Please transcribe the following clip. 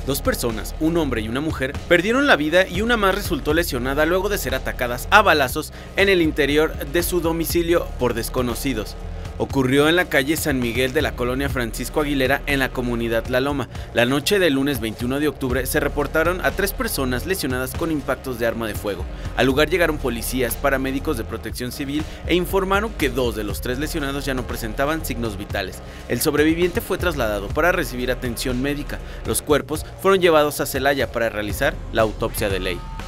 Dos personas, un hombre y una mujer, perdieron la vida y una más resultó lesionada luego de ser atacadas a balazos en el interior de su domicilio por desconocidos. Ocurrió en la calle San Miguel de la colonia Francisco Aguilera en la comunidad La Loma. La noche del lunes 21 de octubre se reportaron a 3 personas lesionadas con impactos de arma de fuego. Al lugar llegaron policías, paramédicos de protección civil e informaron que 2 de los 3 lesionados ya no presentaban signos vitales. El sobreviviente fue trasladado para recibir atención médica. Los cuerpos fueron llevados a Celaya para realizar la autopsia de ley.